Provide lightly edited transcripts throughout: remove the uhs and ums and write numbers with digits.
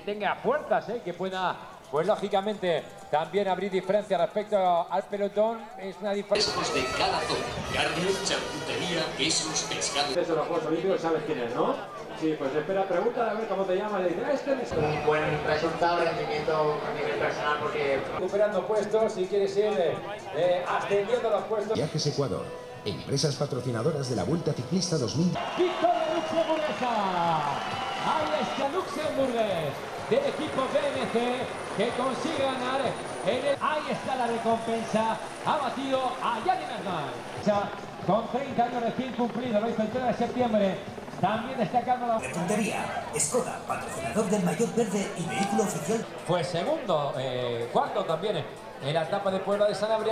tenga fuerzas, que pueda, pues lógicamente, también abrir diferencia respecto al pelotón. Es una diferencia. Después de cada zona, carne, charcutería, quesos, pescado. Eso los Juegos Olímpicos, sabes quién es, ¿no? Sí, pues espera, pregunta a ver cómo te llamas. Le dice, este es un buen resultado, rendimiento a nivel personal, porque recuperando puestos, si quieres ir ascendiendo los puestos. Viajes Ecuador, empresas patrocinadoras de la Vuelta Ciclista 2000. Victoria luxemburguesa. Ahí está Luxemburgues del equipo BMC que consigue ganar. Ahí está la recompensa. Ha batido a Yanni Merman. Con 30 años recién cumplido, lo hizo el 3 de septiembre. También destacando la puntería. Skoda, patrocinador del maillot verde y vehículo oficial. Fue segundo, cuarto también en la etapa de Puebla de Sanabria.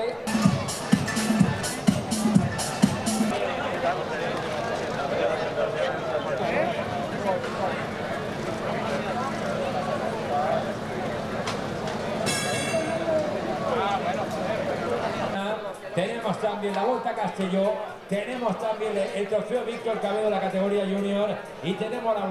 Tenemos también la Volta a Castelló, tenemos también el trofeo Víctor Cabedo de la categoría junior y tenemos la...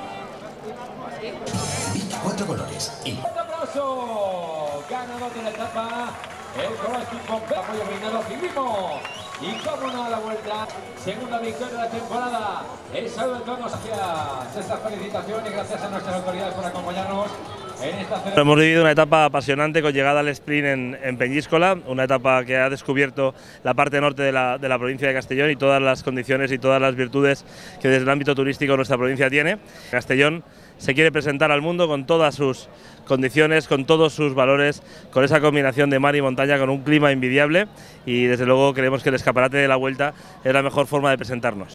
24 colores. ¡Un aplauso! Ganador de la etapa, el colectivo apoyo reinado Filimo. Y cómo no, la Vuelta, segunda victoria de la temporada. El saludo de todos hacia estas felicitaciones, gracias a nuestras autoridades por acompañarnos. Hemos vivido una etapa apasionante con llegada al sprint en Peñíscola, una etapa que ha descubierto la parte norte de la provincia de Castellón y todas las condiciones y todas las virtudes que desde el ámbito turístico nuestra provincia tiene. Castellón se quiere presentar al mundo con todas sus condiciones, con todos sus valores, con esa combinación de mar y montaña, con un clima envidiable y desde luego creemos que el escaparate de la Vuelta es la mejor forma de presentarnos.